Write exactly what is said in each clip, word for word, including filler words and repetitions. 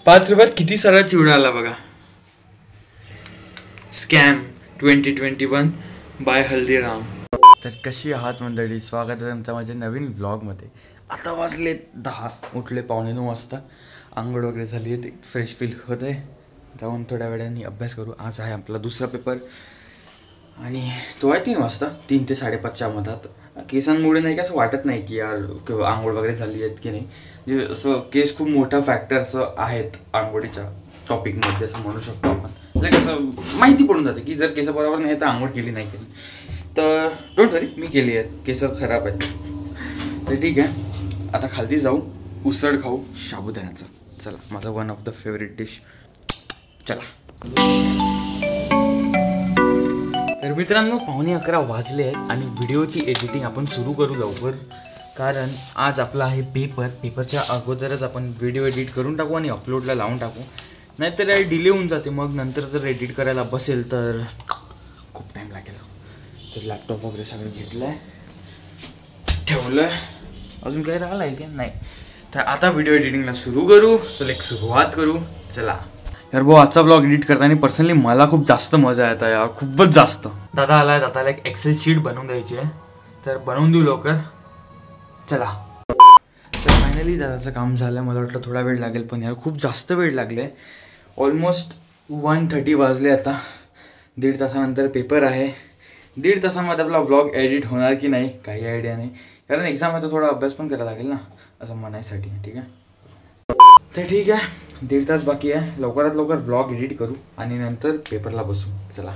पाच रुपयात किती सारा चिवडा आला बघा. Scam twenty twenty one by Haldiram. तर कशी आहात मंडळी, स्वागत आहे तुमचं माझ्या नवीन व्लॉगमध्ये. आता वाजले दहा, उठले पावणे नऊ वाजता, आंघोळ वगैरे झाली आहे, फ्रेश फील होत आहे. जाऊन थोड्या वेळाने अभ्यास करू. आज आहे आपला दुसरा पेपर आणि तो आहे तीन वाजता, तीन ते साडेपाचच्या मधात. केसांमुळे नाही का असं वाटत नाही की यार आंघोळ वगैरे झाली आहेत की नाही. जे असं केस खूप मोठा फॅक्टर्स आहेत आंघोळीच्या टॉपिकमध्ये असं म्हणू शकतो आपण. लाईक असं माहिती पडून जाते की जर केस बरोबर नाही तर आंघोळ केली नाही केली तर डोंट वरी, मी केली आहे, केस खराब आहेत. तर ठीक आहे, आता खालती जाऊ, उसळ खाऊ साबुदाण्याचा. चला, माझा one of the favourite dish. चला. तर मित्रांनो, पावणे अकरा वाजले आहेत आणि व्हिडिओची एडिटिंग आपण सुरू करू लवकर, कारण आज आपला आहे पेपर. पेपरच्या अगोदरच आपण व्हिडिओ एडिट करून टाकू आणि अपलोडला लावून टाकू, नाहीतर डिले होऊन जाते. मग नंतर जर एडिट करायला बसेल तर खूप टाईम लागेल. तर लॅपटॉप वगैरे सगळं घेतलं आहे, ठेवलं आहे. अजून काही राहिलं आहे की नाही. तर आता व्हिडिओ एडिटिंगला सुरू करू. चला एक सुरुवात करू. चला यार भाऊ, आजचा ब्लॉग एडिट करताना पर्सनली मला खूप जास्त मजा येत आहे यार, खूपच जास्त. दादा आलाय, दादाला एक एक्सेल शीट बनवून द्यायची आहे, तर बनवून देऊ लवकर. चला. तर फायनली दादाचं काम झालं. मला वाटलं थोडा वेळ लागेल, पण यार खूप जास्त वेळ लागले. ऑलमोस्ट वन थर्टी वाजले. आता दीड तासानंतर पेपर आहे. दीड तासामध्ये आपला ब्लॉग एडिट होणार की नाही काही आयडिया नाही, कारण एक्झाम आहे तर थोडा अभ्यास पण करायला लागेल ना, असं म्हणायसाठी. ठीक आहे, तर ठीक आहे, दीड तास बाकी आहे. लवकरात लवकर ब्लॉग एडिट करू आणि नंतर पेपरला बसू. चला.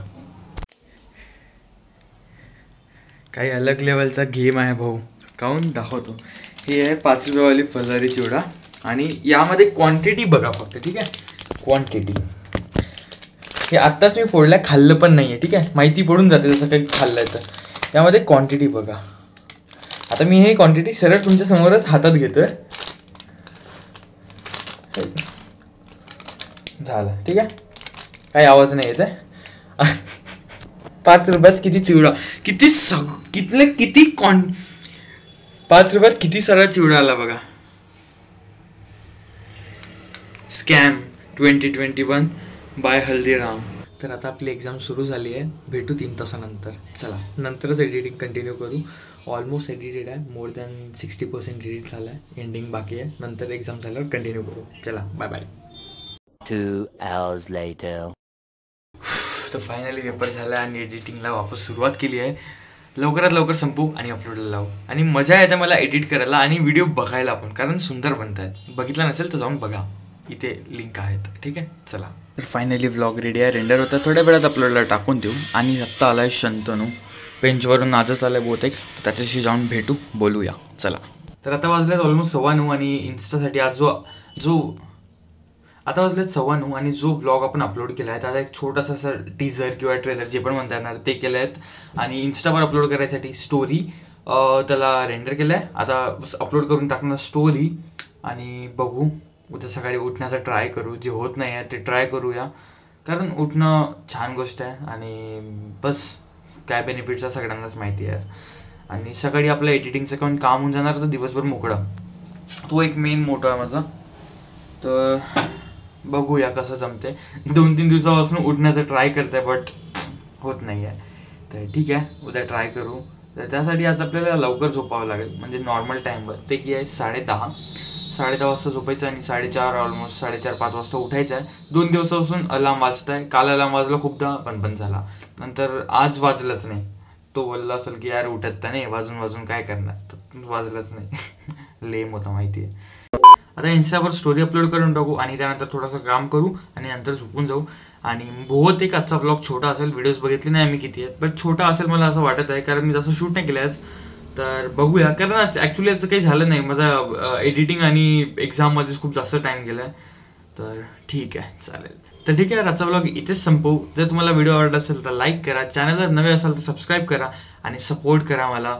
काही अलग लेवलचा गेम आहे भाऊ, काहून दाखवतो. हे आहे पाच रुपयावाली फजारी चिवडा आणि यामध्ये क्वांटिटी बघा फक्त. ठीक आहे, क्वांटिटी हे आत्ताच मी फोडल्या, खाल्लं पण नाही आहे. ठीक आहे, माहिती पडून जाते जसं काही खाल्लं आहे तर. यामध्ये क्वांटिटी बघा. आता मी हे क्वांटिटी सरळ तुमच्या समोरच हातात घेतोय. झालं. ठीक आहे, काही आवाज नाही येत आहे. पाच रुपयात किती चिवडा, किती सग कितले किती क्वां पाच रुपयात किती सारा चिवडा आला बघा. Scam twenty twenty one by Haldiram. तर आता आपली एक्झाम सुरू झाली आहे. भेटू तीन तासानंतर. चला, नंतरच एडिटिंग कंटिन्यू करू. ऑलमोस्ट एडिटेड आहे, more than sixty percent edit झालं आहे, एंडिंग बाकी आहे. नंतर एक्झाम झाल्यावर कंटिन्यू करू. चला, bye bye. Two hours later. तर फायनली पेपर झाला आणि एडिटिंगला वापस सुरुवात केली आहे. लवकरात लवकर संपू आणि अपलोडला लावू. आणि मजा येते मला एडिट करायला आणि व्हिडिओ बघायला पण, कारण सुंदर बनत आहेत. बघितला नसेल तर जाऊन बघा, इथे लिंक आहेत. ठीक आहे, चला. तर फायनली व्लॉग रेडी आहे, रेंडर होता, थोड्या वेळात अपलोडला टाकून देऊ. आणि आत्ता आलाय शंतनू, बेंचवरून आजच आलाय बहुतेक, त्याच्याशी जाऊन भेटू, बोलूया. चला. तर आता वाजल्यात ऑलमोस्ट सव्वा नऊ आणि इन्स्टासाठी आज जो जो आता वाजलेत सव्वा नऊ आणि जो ब्लॉग आपण अपलोड केला आहे त्याचा एक छोटासा असं टीझर किंवा ट्रेलर जे पण म्हणता येणार ते केलं आहेत. आणि इन्स्टावर अपलोड करायसाठी स्टोरी त्याला रेंडर केलं आहे. आता अपलोड करून टाकणार स्टोरी आणि बघू. उद्या सकाळी उठण्याचा ट्राय करू, जे होत नाही आहे ते ट्राय करूया, कारण उठणं छान गोष्ट आहे. आणि बस काय बेनिफिट्स आहे सगळ्यांनाच माहिती आहे. आणि सकाळी आपलं एडिटिंगचं पण काम होऊन जाणार, तर दिवसभर मोकळं. तो एक मेन मोठा आहे माझा. तर बघूया कसं जमते. दोन तीन दिवसापासून उठण्याचा ट्राय करते बट होत नाही आहे. तर ठीक आहे, उद्या ट्राय करू. तर त्यासाठी आज आपल्याला लवकर झोपावं लागेल, म्हणजे नॉर्मल टाईमवर. ते की आहे साडे दहा साडे दहा वाजता झोपायचं आणि साडेचार ऑलमोस्ट साडेचार पाच वाजता उठायचं आहे. दोन दिवसापासून अलार्म वाजत आहे. काल अलार्म वाजला खूपदा पण बंद झाला, नंतर आज वाजलाच नाही. तो बोलला असेल की यार उठत तर नाही, वाजून वाजून काय करणार, तर वाजलाच नाही. लेम होता माहिती आहे. आता इन्स्टावर स्टोरी अपलोड करून टाकू आणि त्यानंतर थोडंसं काम करू आणि नंतर झोपून जाऊ. आणि बहुतेक आजचा ब्लॉग छोटा असेल, व्हिडिओज बघितले नाही आम्ही किती आहेत, पण छोटा असेल मला असं वाटत आहे, कारण मी जसं शूट नाही केलं आज. तर बघूया, कारण ॲक्च्युली याचं काही झालं नाही. माझा एडिटिंग आणि एक्झाममध्येच खूप जास्त टाईम गेला आहे. तर ठीक आहे, चालेल. तर ठीक आहे, आजचा ब्लॉग इथेच संपवू. जर तुम्हाला व्हिडिओ आवडला असेल तर लाईक करा, चॅनलवर नवे असाल तर सबस्क्राईब करा आणि सपोर्ट करा मला.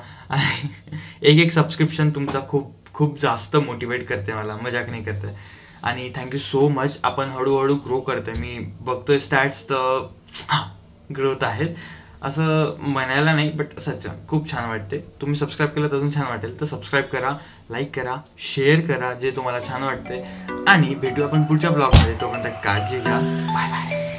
एक एक सबस्क्रिप्शन तुमचा खूप खूप जास्त मोटिवेट करते मला, मजाक नाही करते. आणि थँक्यू सो मच. आपण हळूहळू ग्रो करते, मी बघतोय स्टॅट्स तर ग्रोथ आहेत. असं म्हणायला नाही, बट सच खूप छान वाटते. तुम्ही सबस्क्राईब केलं तर अजून छान वाटेल. तर सबस्क्राईब करा, लाईक करा, शेअर करा जे तुम्हाला छान वाटते, आणि भेटू आपण पुढच्या ब्लॉगमध्ये. तोपर्यंत काळजी घ्या. Bye bye.